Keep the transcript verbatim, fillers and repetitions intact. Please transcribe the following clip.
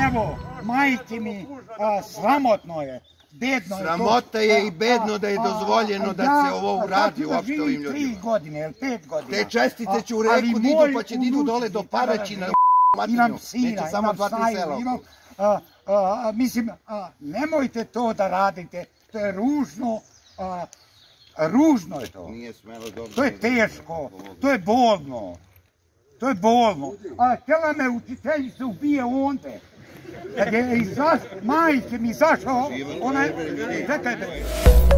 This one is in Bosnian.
evo, majke mi, a, sramotno je. Bedno je to. Sramota je i bedno da je dozvoljeno da se ovo uradi uopšte ovim ljudima. Tri godine ili pet godina. Te čestice će u reku da idu pa će da idu dole do Paraćina. Imam sina, imam snaju, imam... Mislim, nemojte to da radite. To je ružno. Ružno je to. To je teško. To je bolno. To je bolno. A htjela me učiteljica ubije onde. Kad je izašao, majke mi izašao, ona je...